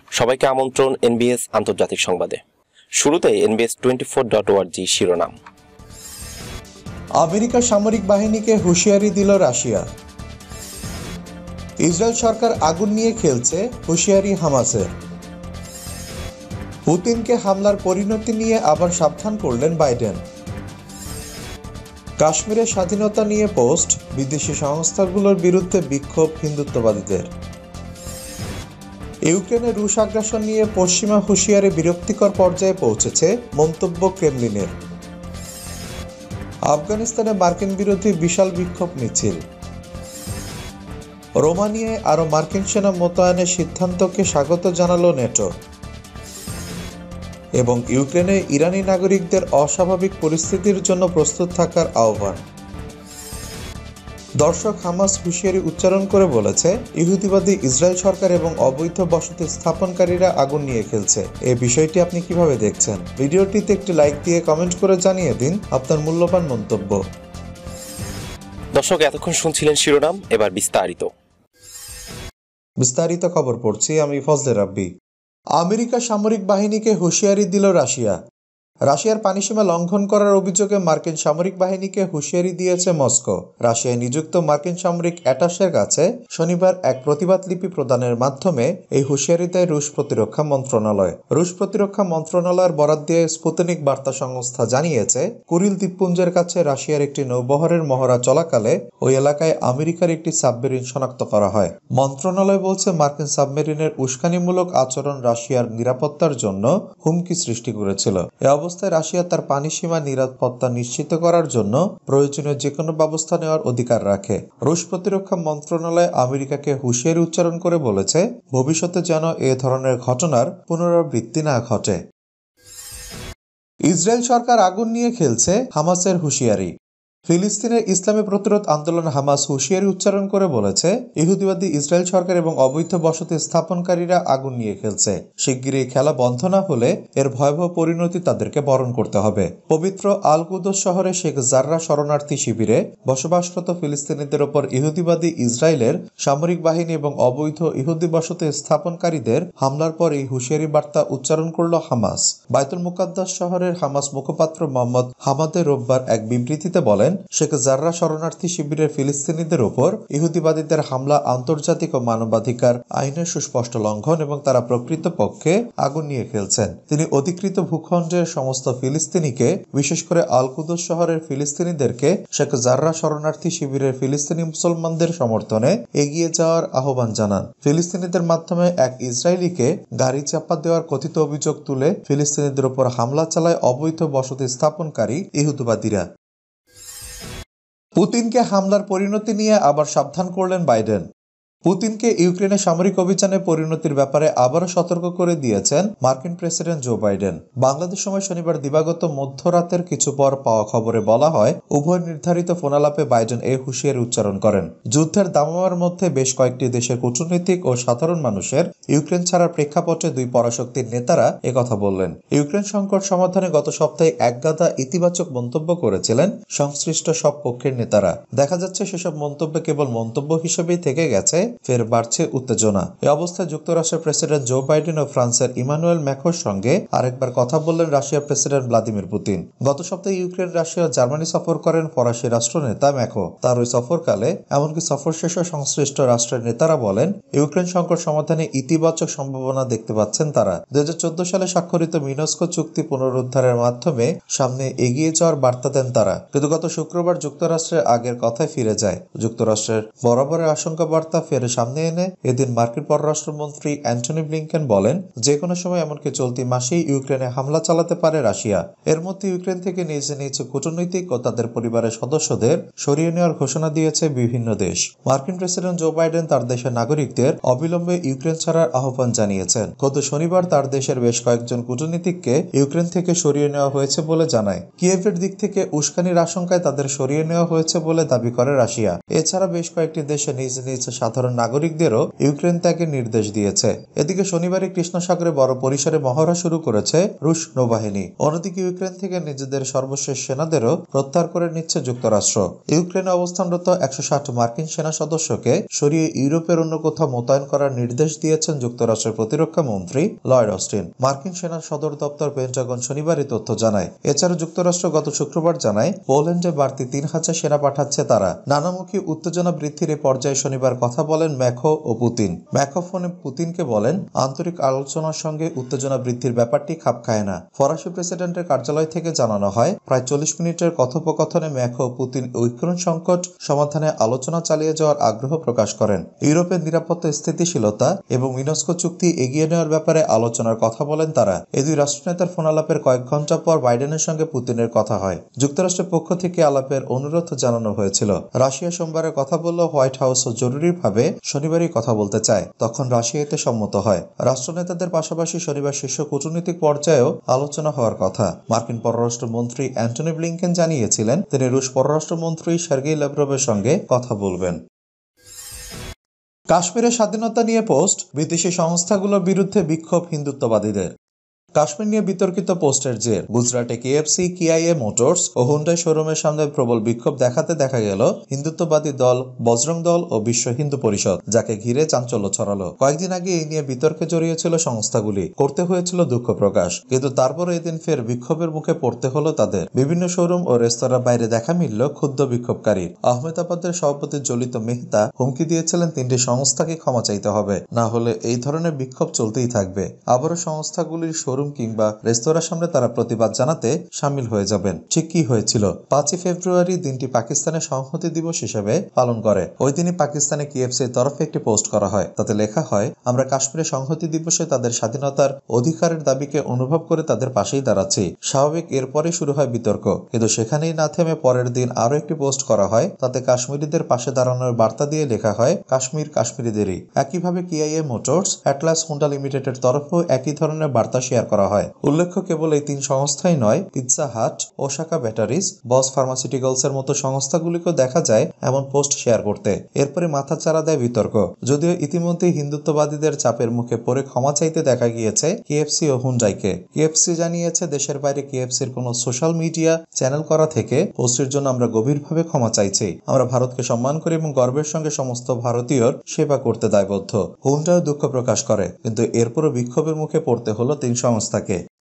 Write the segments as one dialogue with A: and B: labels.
A: সবাইকে আমন্ত্রণ এনবিএস আন্তর্জাতিক সংবাদে। শুরুতে NBS24.org শিরোনাম।
B: আমেরিকা সামরিক বাহিনীকে হুঁশিয়ারি দিল রাশিয়া। ইসরায়েল সরকার আগুন নিয়ে খেলছে, হুঁশিয়ারি হামাসের। পুতিনকে হামলার পরিণতি নিয়ে আবার সাবধান করলেন বাইডেন। কাশ্মীরের স্বাধীনতা নিয়ে পোস্ট, বিদেশি সংস্থাগুলোর বিরুদ্ধে বিক্ষোভ হিন্দুত্ববাদীদের। ইউক্রেনে রুশ আগ্রাসন নিয়ে পশ্চিমা হুঁশিয়ারি বিরক্তিকর পর্যায়ে পৌঁছেছে, মন্তব্য ক্রেমলিনের। আফগানিস্তানে মার্কিন বিরোধী বিশাল বিক্ষোভ মিছিল। রোমানিয়ায় আরও মার্কিন সেনা মোতায়েনের সিদ্ধান্তকে স্বাগত জানালো নেটো। এবং ইউক্রেনে ইরানি নাগরিকদের অস্বাভাবিক পরিস্থিতির জন্য প্রস্তুত থাকার আহ্বান। দর্শক, হামাস হুঁশিয়ারি উচ্চারণ করে বলেছে, ইহুদিবাদী ইসরায়েল সরকার এবং অবৈধ বসতি স্থাপনকারীরা আগুন নিয়ে খেলছে। এই বিষয়টি আপনি কিভাবে দেখছেন? ভিডিওটিতে একটি লাইক দিয়ে কমেন্ট করে জানিয়ে দিন আপনার মূল্যবান মন্তব্য।
A: দর্শক, এতক্ষণ শুনছিলেন শিরোনাম, এবার
B: বিস্তারিত খবর পড়ছি আমি ফজলে রাব্বি। আমেরিকা সামরিক বাহিনীকে হুঁশিয়ারি দিল রাশিয়া। রাশিয়ার পানিসীমা লঙ্ঘন করার অভিযোগে মার্কিন সামরিক বাহিনীকে হুঁশিয়ারি দিয়েছে মস্কো। রাশিয়ায় নিযুক্ত মার্কিন সামরিক অ্যাটাশের কাছে শনিবার এক প্রতিবাদ লিপি প্রদানের মাধ্যমে এই হুঁশিয়ারি দেয় রুশ প্রতিরক্ষা মন্ত্রণালয়। রুশ প্রতিরক্ষা মন্ত্রণালয়ের বরাত দিয়ে স্পুতনিক বার্তা সংস্থা জানিয়েছে, কুরিল দ্বীপপুঞ্জের কাছে রাশিয়ার একটি নৌবহরের মহড়া চলাকালে ওই এলাকায় আমেরিকার একটি সাবমেরিন শনাক্ত করা হয়। মন্ত্রণালয় বলছে, মার্কিন সাবমেরিনের উস্কানিমূলক আচরণ রাশিয়ার নিরাপত্তার জন্য হুমকি সৃষ্টি করেছিল। অবস্থায় রাশিয়া তার পানিসীমা নিরাপত্তা নিশ্চিত করার জন্য প্রয়োজনীয় যে কোনো ব্যবস্থা নেওয়ার অধিকার রাখে। রুশ প্রতিরক্ষা মন্ত্রণালয় আমেরিকাকে হুঁশিয়ারি উচ্চারণ করে বলেছে, ভবিষ্যতে যেন এ ধরনের ঘটনার পুনরাবৃত্তি না ঘটে। ইসরায়েল সরকার আগুন নিয়ে খেলছে, হামাসের হুঁশিয়ারি। ফিলিস্তিনের ইসলামী প্রতিরোধ আন্দোলন হামাস হুঁশিয়ারি উচ্চারণ করে বলেছে, ইহুদিবাদী ইসরায়েল সরকার এবং অবৈধ বসতি স্থাপনকারীরা আগুন নিয়ে খেলছে। শিগগিরই খেলা বন্ধ না হলে এর ভয়াবহ পরিণতি তাদেরকে বরণ করতে হবে। পবিত্র আল কুদস শহরে শেখ জাররা শরণার্থী শিবিরে বসবাসরত ফিলিস্তিনিদের ওপর ইহুদিবাদী ইসরায়েলের সামরিক বাহিনী এবং অবৈধ ইহুদি বসতি স্থাপনকারীদের হামলার পর এই হুঁশিয়ারি বার্তা উচ্চারণ করল হামাস। বাইতুল মুকাদ্দাস শহরের হামাস মুখপাত্র মোহাম্মদ হামাদে রোববার এক বিবৃতিতে বলেন, শেখ জাররা শরণার্থী শিবিরের ফিলিস্তিনিদের উপর ইহুদিবাদীদের হামলা আন্তর্জাতিক ও মানবাধিকার আইনের সুস্পষ্ট লঙ্ঘন এবং তারা প্রকৃতপক্ষে আগুন নিয়ে খেলছেন। তিনি অধিকৃত ভূখণ্ডের সমস্ত ফিলিস্তিনিকে, বিশেষ করে আল কুদস শহরের ফিলিস্তিনিদেরকে শেখ জাররা শরণার্থী শিবিরের ফিলিস্তিনি মুসলমানদের সমর্থনে এগিয়ে যাওয়ার আহ্বান জানান। ফিলিস্তিনিদের মাধ্যমে এক ইসরায়েলিকে গাড়ি চাপা দেওয়ার কথিত অভিযোগ তুলে ফিলিস্তিনিদের উপর হামলা চালায় অবৈধ বসতি স্থাপনকারী ইহুদিবাদীরা। পুতিনকে হামলার পরিণতি নিয়ে আবার সাবধান করলেন বাইডেন। পুতিনকে ইউক্রেনের সামরিক অভিযানের পরিণতির ব্যাপারে আবারও সতর্ক করে দিয়েছেন মার্কিন প্রেসিডেন্ট জো বাইডেন। বাংলাদেশ সময় শনিবার দিবাগত মধ্যরাতের কিছু পর পাওয়া খবরে বলা হয়, উভয় নির্ধারিত ফোনালাপে বাইডেন এই হুঁশিয়ারি উচ্চারণ করেন। যুদ্ধের দামামার মধ্যে বেশ কয়েকটি দেশের কূটনীতিক ও সাধারণ মানুষের ইউক্রেন ছাড়ার প্রেক্ষাপটে দুই পরাশক্তির নেতারা একথা বললেন। ইউক্রেন সংকট সমাধানে গত সপ্তাহে একগাদা ইতিবাচক মন্তব্য করেছিলেন সংশ্লিষ্ট সব পক্ষের নেতারা। দেখা যাচ্ছে সেসব মন্তব্য কেবল মন্তব্য হিসেবেই থেকে গেছে, ফের বাড়ছে উত্তেজনা। এই অবস্থায় যুক্তরাষ্ট্রের প্রেসিডেন্ট জো বাইডেন ও ফ্রান্সের ইমানুয়েল ম্যাক্রোর সঙ্গে আরেকবার কথা বললেন রাশিয়ার প্রেসিডেন্ট ভ্লাদিমির পুতিন। গত সপ্তাহে ইউক্রেন, রাশিয়া, জার্মানি সফর করেন ফরাসি রাষ্ট্রনেতা ম্যাক্রো। তার ওই সফরকালে, এমনকি সফর শেষে সংশ্লিষ্ট রাষ্ট্রের নেতারা বলেন, ইউক্রেন সংকট সমাধানে ইতিবাচক সম্ভাবনা দেখতে পাচ্ছেন তারা। 2014 সালে স্বাক্ষরিত মিনস্ক চুক্তি পুনরুদ্ধারের মাধ্যমে সামনে এগিয়ে যাওয়ার বার্তা দেন তারা। কিন্তু গত শুক্রবার যুক্তরাষ্ট্রের আগের কথায় ফিরে যায়। যুক্তরাষ্ট্রের বরাবরের আশঙ্কা বার্তা ফের সামনে এনে এদিন মার্কিন পররাষ্ট্রমন্ত্রী অ্যান্টনি ব্লিংকেন বলেন, যে কোনো সময়, এমনকি চলতি মাসেই ইউক্রেনে হামলা চালাতে পারে রাশিয়া। এর মধ্যে ইউক্রেন থেকে নিজ কূটনৈতিক ও তাদের পরিবারের সদস্যদের সরিয়ে নেওয়ার ঘোষণা দিয়েছে বিভিন্ন দেশ। মার্কিন প্রেসিডেন্ট জো বাইডেন তার দেশের নাগরিকদের অবিলম্বে ইউক্রেন ছাড়ার আহ্বান জানিয়েছেন। গত শনিবার তার দেশের বেশ কয়েকজন কূটনীতিককে ইউক্রেন থেকে সরিয়ে নেওয়া হয়েছে বলে জানায়। কিয়েভের দিক থেকে উস্কানির আশঙ্কায় তাদের সরিয়ে নেওয়া হয়েছে বলে দাবি করে রাশিয়া। এছাড়া বেশ কয়েকটি দেশে নিজ সাধারণ সাধারণ নাগরিকদেরও ইউক্রেন ত্যাগের নির্দেশ দিয়েছে। এদিকে শনিবারই কৃষ্ণ সাগরে বড় পরিসরে মহড়া শুরু করেছে রুশ নৌবাহিনী। অন্যদিকে ইউক্রেন থেকে নিজেদের সর্বশেষ সেনাদেরও প্রত্যাহার করে নিচ্ছে যুক্তরাষ্ট্র। ইউক্রেনে অবস্থানরত 160 মার্কিন সেনা সদস্যকে সরিয়ে ইউরোপের অন্য কোথাও মোতায়েন করার নির্দেশ দিয়েছেন যুক্তরাষ্ট্রের প্রতিরক্ষা মন্ত্রী লয়েড অস্টিন। মার্কিন সেনার সদর দপ্তর পেন্টাগন শনিবারই তথ্য জানায়। এছাড়া যুক্তরাষ্ট্র গত শুক্রবার জানায় পোল্যান্ডে বাড়তি 3000 সেনা পাঠাচ্ছে তারা। নানামুখী উত্তেজনা বৃদ্ধির এই পর্যায়ে শনিবার কথা বলেন ম্যাখো ও পুতিন। ম্যাখো ফোনে পুতিনকে বলেন, আন্তরিক আলোচনার সঙ্গে উত্তেজনা বৃদ্ধির ব্যাপারটি খাপ খায় না। ফরাসি প্রেসিডেন্টের কার্যালয় থেকে জানানো হয়, প্রায় 40 মিনিটের কথোপকথনে ম্যাখো পুতিন ইউক্রেন সংকট সমাধানে আলোচনা চালিয়ে যাওয়ার আগ্রহ প্রকাশ করেন। ইউরোপের নিরাপত্তা, স্থিতিশীলতা এবং মিনস্কো চুক্তি এগিয়ে নেওয়ার ব্যাপারে আলোচনার কথা বলেন তারা। এই দুই রাষ্ট্রনেতার ফোন আলাপের কয়েক ঘন্টা পর বাইডেনের সঙ্গে পুতিনের কথা হয়। যুক্তরাষ্ট্রের পক্ষ থেকে আলাপের অনুরোধ জানানো হয়েছিল। রাশিয়া সোমবারে কথা বলল, হোয়াইট হাউসও জরুরিভাবে শনিবারই কথা বলতে চায়। তখন রাশিয়া এতে সম্মত হয়। রাষ্ট্রনেতাদের পাশাপাশি শনিবার শীর্ষ কূটনৈতিক পর্যায়েও আলোচনা হওয়ার কথা। মার্কিন পররাষ্ট্রমন্ত্রী অ্যান্টনি ব্লিংকেন জানিয়েছিলেন, তিনি রুশ পররাষ্ট্রমন্ত্রী সার্গেই ল্যাভরভের সঙ্গে কথা বলবেন। কাশ্মীরের স্বাধীনতা নিয়ে পোস্ট, বিদেশি সংস্থাগুলোর বিরুদ্ধে বিক্ষোভ হিন্দুত্ববাদীদের। কাশ্মীর নিয়ে বিতর্কিত পোস্টের জের গুজরাটে কেএফসি, কিআইএ মোটরস ও হুন্ডাই শোরুমের সামনে প্রবল বিক্ষোভ দেখাতে দেখা গেল হিন্দুত্ববাদী দল বজরং দল ও বিশ্ব হিন্দু পরিষদ, যাকে ঘিরে চাঞ্চল্য ছড়ালো। কয়েকদিন আগে এই নিয়ে বিতর্কে জড়িয়েছিল সংস্থাগুলি, করতে হয়েছিল দুঃখ প্রকাশ, কিন্তু তারপরে এদিন ফের বিক্ষোভের মুখে পড়তে হলো তাদের। বিভিন্ন শোরুম ও রেস্তোরাঁ বাইরে দেখা মিলল ক্ষুব্ধ বিক্ষোভকারীর। আহমেদাবাদের সভাপতি জলিত মেহতা হুমকি দিয়েছিলেন, 3টি সংস্থাকে ক্ষমা চাইতে হবে, না হলে এই ধরনের বিক্ষোভ চলতেই থাকবে। আবারও সংস্থাগুলির শোরুম কিংবা রেস্তোরাঁর সামনে তারা প্রতিবাদ জানাতে সামিল হয়ে যাবেন। ঠিক কি হয়েছিল? 5 ফেব্রুয়ারি দিনটি পাকিস্তানের সংহতি দিবস হিসেবে পালন করে। ওই দিনই পাকিস্তানে কেএফসির তরফে একটি পোস্ট করা হয়। তাতে লেখা হয়, আমরা কাশ্মীরের সংহতি দিবসে তাদের স্বাধীনতার অধিকারের দাবিকে অনুভব করে তাদের পাশেই দাঁড়াচ্ছি। স্বাভাবিক, এরপরে শুরু হয় বিতর্ক, কিন্তু সেখানেই না থেমে পরের দিন আরো একটি পোস্ট করা হয়। তাতে কাশ্মীরিদের পাশে দাঁড়ানোর বার্তা দিয়ে লেখা হয়, কাশ্মীর কাশ্মীরিদেরই। একইভাবে কিআইএ মোটরস, অ্যাটলাস হুন্ডা লিমিটেডের তরফেও একই ধরনের বার্তা শেয়ার করা হয়। উল্লেখ্য, কেবল এই 3 সংস্থাই নয়, পিৎজা হাট, ওসাকা ব্যাটারিজ, বস ফার্মাসিউটিক্যালসের মতো সংস্থাগুলিকেও দেখা যায় এমন পোস্ট শেয়ার করতে। এরপরে মাথাচাড়া দেয় বিতর্ক। যদিও ইতিমধ্যেই হিন্দুত্ববাদীদের চাপের মুখে পড়ে ক্ষমা চাইতে দেখা গিয়েছে কেএফসি ও হুন্ডাইকে। কেএফসি জানিয়েছে, দেশের বাইরে কেএফসির কোনো সোশ্যাল মিডিয়া চ্যানেল করা থেকে পোস্টের জন্য আমরা গভীরভাবে ক্ষমা চাইছি। আমরা ভারতকে সম্মান করি এবং গর্বের সঙ্গে সমস্ত ভারতীয়র সেবা করতে দায়বদ্ধ। হুন্ডাও দুঃখ প্রকাশ করে, কিন্তু এরপরও বিক্ষোভের মুখে পড়তে হলো 3 সংস্থাকে।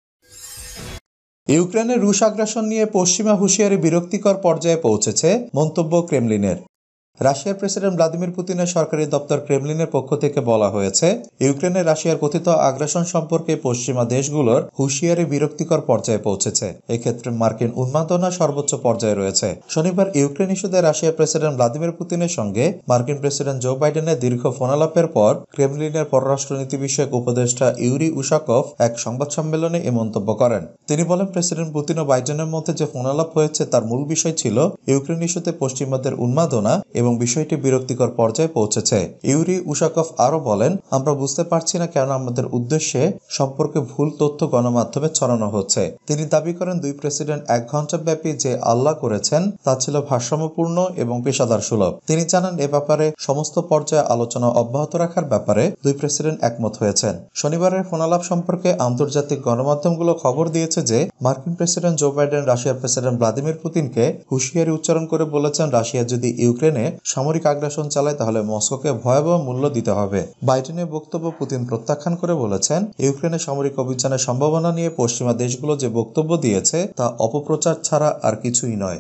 B: ইউক্রেনে রুশ আগ্রাসন নিয়ে পশ্চিমা হুঁশিয়ারি বিরক্তিকর পর্যায়ে পৌঁছেছে, মন্তব্য ক্রেমলিনের। রাশিয়ার প্রেসিডেন্ট ভ্লাদিমির পুতিনের সরকারি দপ্তর ক্রেমলিনের পক্ষ থেকে বলা হয়েছে, ইউক্রেনে রাশিয়ার কথিত আগ্রাসন সম্পর্কে পশ্চিমা দেশগুলোর হুঁশিয়ারি বিরক্তিকর পর্যায়ে পৌঁছেছে। এক্ষেত্রে মার্কিন উন্মাদনা সর্বোচ্চ পর্যায়ে রয়েছে। শনিবার ইউক্রেন ইস্যুতে রাশিয়ার প্রেসিডেন্ট ভ্লাদিমির পুতিনের সঙ্গে মার্কিন প্রেসিডেন্ট জো বাইডেনের দীর্ঘ ফোনালাপের পর ক্রেমলিনের পররাষ্ট্রনীতি বিষয়ক উপদেষ্টা ইউরি উশাকভ এক সংবাদ সম্মেলনে এ মন্তব্য করেন। তিনি বলেন, প্রেসিডেন্ট পুতিন ও বাইডেনের মধ্যে যে ফোনালাপ হয়েছে তার মূল বিষয় ছিল ইউক্রেন ইস্যুতে পশ্চিমাদের উন্মাদনা এবং বিষয়টি বিরক্তিকর পর্যায়ে পৌঁছেছে। ইউরি উশাকভ আরো বলেন, আমরা বুঝতে পারছি না কেন আমাদের উদ্দেশ্যে সম্পর্কে ভুল তথ্য গণমাধ্যমে ছড়ানো হচ্ছে। তিনি দাবি করেন, 2 প্রেসিডেন্ট 1 ঘন্টা ব্যাপী যে আল্লাহ করেছেন তা ছিল ভারসাম্যপূর্ণ এবং পেশাদার সুলভ। তিনি জানান, এ ব্যাপারে সমস্ত পর্যায়ে আলোচনা অব্যাহত রাখার ব্যাপারে 2 প্রেসিডেন্ট একমত হয়েছেন। শনিবারের ফোনালাপ সম্পর্কে আন্তর্জাতিক গণমাধ্যমগুলো খবর দিয়েছে যে মার্কিন প্রেসিডেন্ট জো বাইডেন রাশিয়ার প্রেসিডেন্ট ভ্লাদিমির পুতিনকে হুঁশিয়ারি উচ্চারণ করে বলেছেন, রাশিয়া যদি ইউক্রেনে সামরিক আগ্রাসন চালায় তাহলে মস্কোকে ভয়াবহ মূল্য দিতে হবে। বাইডেনের বক্তব্য পুতিন প্রত্যাখ্যান করে বলেছেন, ইউক্রেনের সামরিক অভিযানের সম্ভাবনা নিয়ে পশ্চিমা দেশগুলো যে বক্তব্য দিয়েছে তা অপপ্রচার ছাড়া আর কিছুই নয়।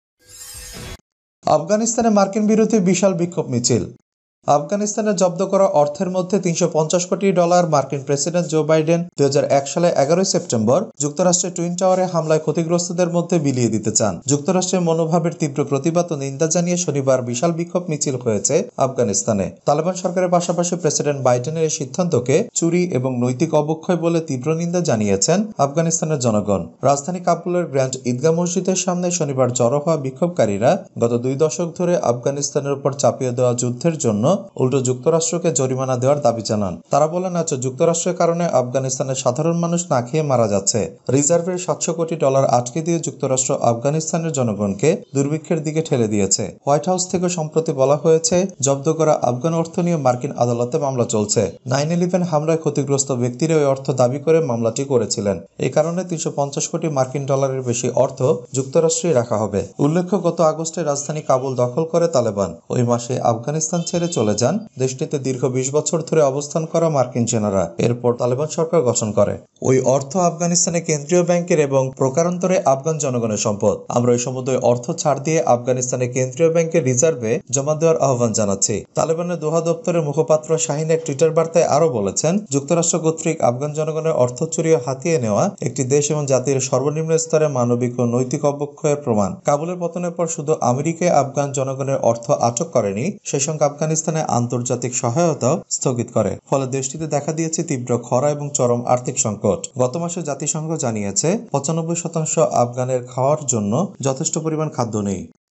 B: আফগানিস্তানে মার্কিন বিরোধী বিশাল বিক্ষোভ মিছিল। আফগানিস্তানে জব্দ করা অর্থের মধ্যে $350 কোটি মার্কিন প্রেসিডেন্ট জো বাইডেন 2001 সালে 11 সেপ্টেম্বর যুক্তরাষ্ট্রের টুইন টাওয়ারে হামলায় ক্ষতিগ্রস্তদের মধ্যে বিলিয়ে দিতে চান। যুক্তরাষ্ট্রের মনোভাবের তীব্র প্রতিবাদ ও নিন্দা জানিয়ে শনিবার বিশাল বিক্ষোভ মিছিল হয়েছে আফগানিস্তানে। তালেবান সরকারের পাশাপাশি প্রেসিডেন্ট বাইডেনের এই সিদ্ধান্তকে চুরি এবং নৈতিক অবক্ষয় বলে তীব্র নিন্দা জানিয়েছেন আফগানিস্তানের জনগণ। রাজধানী কাবুলের গ্র্যান্ড ঈদগাহ মসজিদের সামনে শনিবার জড়ো হওয়া বিক্ষোভকারীরা গত 2 দশক ধরে আফগানিস্তানের উপর চাপিয়ে দেওয়া যুদ্ধের জন্য উল্টো যুক্তরাষ্ট্রকে জরিমানা দেওয়ার দাবি জানান। তারা বলেন, আচ্ছা, যুক্তরাষ্ট্রের কারণে আফগানিস্তানের সাধারণ মানুষ না খেয়ে মারা যাচ্ছে। রিজার্ভের $700 কোটি আটকে দিয়ে যুক্তরাষ্ট্র আফগানিস্তানের জনগণকে দুর্ভিক্ষের দিকে ঠেলে দিয়েছে। হোয়াইট হাউস থেকে সম্প্রতি বলা হয়েছে, জব্দ করা আফগান অর্থ নিয়ে মার্কিন আদালতে মামলা চলছে। 9/11 হামলায় ক্ষতিগ্রস্ত ব্যক্তিরা ওই অর্থ দাবি করে মামলাটি করেছিলেন। এই কারণে $350 কোটি বেশি অর্থ যুক্তরাষ্ট্রেই রাখা হবে। উল্লেখ্য, গত আগস্টে রাজধানী কাবুল দখল করে তালেবান। ওই মাসে আফগানিস্তান ছেড়ে চলে যান দেশটিতে দীর্ঘ 20 বছর ধরে অবস্থান করা মার্কিন সেনারা। এরপর তালেবান সরকার গঠন করে। ওই অর্থ আফগানিস্তানের কেন্দ্রীয় ব্যাংকের এবং প্রকারান্তরে আফগান জনগণের সম্পদ। আমরা ওই সমুদ্র অর্থ ছাড় দিয়ে আফগানিস্তানের কেন্দ্রীয় ব্যাংকের রিজার্ভে জমা দেওয়ার আহ্বান জানাচ্ছি। তালেবানের দোহা দপ্তরের মুখপাত্র শাহিন এক টুইটার বার্তায় আরো বলেছেন, যুক্তরাষ্ট্র কর্তৃক আফগান জনগণের অর্থ চুরি ও হাতিয়ে নেওয়া একটি দেশ এবং জাতির সর্বনিম্ন স্তরে মানবিক ও নৈতিক অবক্ষয়ের প্রমাণ। কাবুলের পতনের পর শুধু আমেরিকায় আফগান জনগণের অর্থ আটক করেনি, সেই সঙ্গে আফগানিস্তানে আন্তর্জাতিক সহায়তাও স্থগিত করে। ফলে দেশটিতে দেখা দিয়েছে তীব্র খরা এবং চরম আর্থিক সংকট। গত মাসে জাতিসংঘ জানিয়েছে 95% আফগানের খাওয়ার জন্য যথেষ্ট পরিমাণ খাদ্য নেই।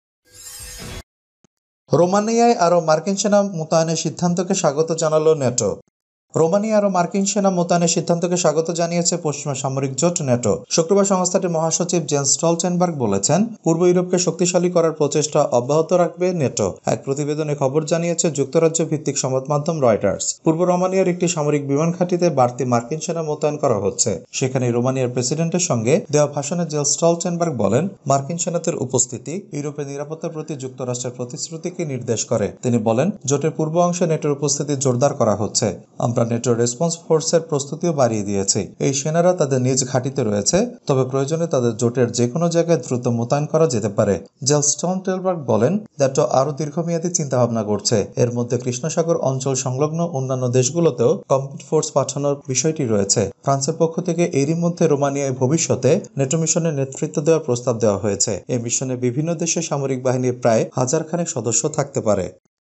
B: রোমানিয়ায় আরও মার্কিন সেনা মোতায়েনের সিদ্ধান্তকে স্বাগত জানালো নেটো। রোমানিয়া আরও মার্কিন সেনা মোতায়েনের সিদ্ধান্তকে স্বাগত জানিয়েছে পশ্চিমা সামরিক জোট নেটো। শুক্রবার সংস্থাটির মহাসচিব জেন্স স্টলটেনবার্গ বলেছেন, পূর্ব ইউরোপকে শক্তিশালী করার প্রচেষ্টা অব্যাহত রাখবে নেটো। এক প্রতিবেদনে খবর জানিয়েছে যুক্তরাজ্য ভিত্তিক সংবাদ মাধ্যম রয়টার্স। পূর্ব রোমানিয়ার একটি সামরিক বিমান ঘাঁটিতে বাড়তি মার্কিন সেনা মোতায়েন করা হচ্ছে। সেখানে রোমানিয়ার প্রেসিডেন্টের সঙ্গে দেওয়া ভাষণে জেন্স স্টলটেনবার্গ বলেন, মার্কিন সেনাদের উপস্থিতি ইউরোপের নিরাপত্তার প্রতি যুক্তরাষ্ট্রের প্রতিশ্রুতিকে নির্দেশ করে। তিনি বলেন, জোটের পূর্ব অংশে নেটোর উপস্থিতি জোরদার করা হচ্ছে। আমরা নেটো রেসপন্স ফোর্সের প্রস্তুতিও বাড়িয়ে দিয়েছে। এই সেনারা তাদের নিজ ঘাঁটিতে রয়েছে, তবে প্রয়োজনে তাদের জোটের যে কোনো জায়গায় দ্রুত মোতায়েন করা যেতে পারে। জেন্স স্টলটেনবার্গ বলেন, নেটো আরও দীর্ঘমেয়াদী চিন্তাভাবনা করছে। এর মধ্যে কৃষ্ণসাগর অঞ্চল সংলগ্ন অন্যান্য দেশগুলোতেও কমপ্লিট ফোর্স পাঠানোর বিষয়টি রয়েছে। ফ্রান্সের পক্ষ থেকে এরই মধ্যে রোমানিয়ায় ভবিষ্যতে নেটো মিশনের নেতৃত্ব দেওয়ার প্রস্তাব দেওয়া হয়েছে। এই মিশনে বিভিন্ন দেশের সামরিক বাহিনীর প্রায় 1000 খানেক সদস্য থাকতে পারে।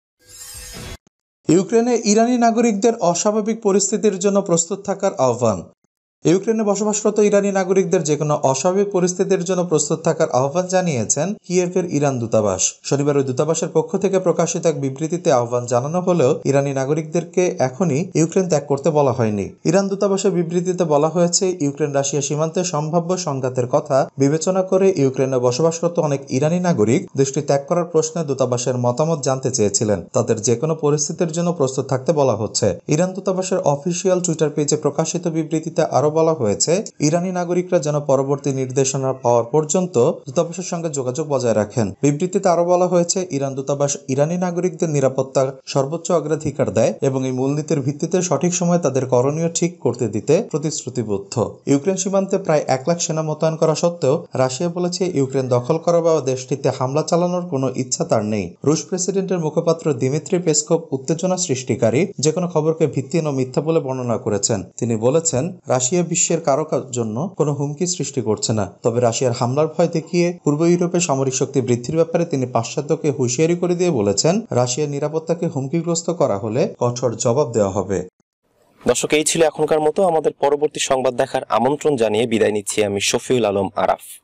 B: ইউক্রেনে ইরানি নাগরিকদের অস্বাভাবিক পরিস্থিতির জন্য প্রস্তুত থাকার আহ্বান। ইউক্রেনে বসবাসরত ইরানি নাগরিকদের যেকোনো অস্বাভাবিক পরিস্থিতির জন্য প্রস্তুত থাকার আহ্বান জানিয়েছেন কিয়েভের ইরান দূতাবাস। শনিবার ওই দূতাবাসের পক্ষ থেকে প্রকাশিত এক বিবৃতিতে আহ্বান জানানো হলেও ইরানি নাগরিকদেরকে এখনই ইউক্রেন ত্যাগ করতে বলা হয়নি। ইরান দূতাবাসের বিবৃতিতে বলা হয়েছে, ইউক্রেন রাশিয়া সীমান্তে সম্ভাব্য সংঘাতের কথা বিবেচনা করে ইউক্রেনে বসবাসরত অনেক ইরানি নাগরিক দেশটি ত্যাগ করার প্রশ্নে দূতাবাসের মতামত জানতে চেয়েছিলেন। তাদের যেকোনো পরিস্থিতির জন্য প্রস্তুত থাকতে বলা হচ্ছে। ইরান দূতাবাসের অফিসিয়াল টুইটার পেজে প্রকাশিত বিবৃতিতে আরো বলা হয়েছে, ইরানি নাগরিকরা যেন পরবর্তী নির্দেশনা পাওয়ার পর্যন্ত দূতাবাসের সঙ্গে যোগাযোগ বজায় রাখেন। বিবৃতিতে আরো বলা হয়েছে, ইরান দূতাবাস ইরানি নাগরিকদের নিরাপত্তার সর্বোচ্চ অগ্রাধিকার দেয় এবং এই মূলনীতির ভিত্তিতে সঠিক সময়ে তাদের করণীয় ঠিক করতে দিতে প্রতিশ্রুতিবদ্ধ। ইউক্রেন সীমান্তে প্রায় 1 লাখ সেনা মোতায়েন করা সত্ত্বেও রাশিয়া বলেছে, ইউক্রেন দখল করা বা দেশটিতে হামলা চালানোর কোনো ইচ্ছা তার নেই। রুশ প্রেসিডেন্টের মুখপাত্র দিমিত্রি পেসকভ উত্তেজনা সৃষ্টিকারী যে কোনো খবরকে ভিত্তিহীন ও মিথ্যা বলে বর্ণনা করেছেন। তিনি বলেছেন, রাশিয়া বিশ্বের কারো জন্য কোনো হুমকি সৃষ্টি করছে না। তবে রাশিয়ার হামলার ভয় দেখিয়ে পূর্ব ইউরোপে সামরিক শক্তি বৃদ্ধির ব্যাপারে তিনি পাশ্চাত্যকে হুঁশিয়ারি করে দিয়ে বলেছেন, রাশিয়ার নিরাপত্তাকে হুমকিগ্রস্ত করা হলে কঠোর জবাব দেওয়া হবে।
A: দর্শক, এই ছিল এখনকার মতো। আমাদের পরবর্তী সংবাদ দেখার আমন্ত্রণ জানিয়ে বিদায় নিচ্ছি আমি শফিউল আলম আরাফ।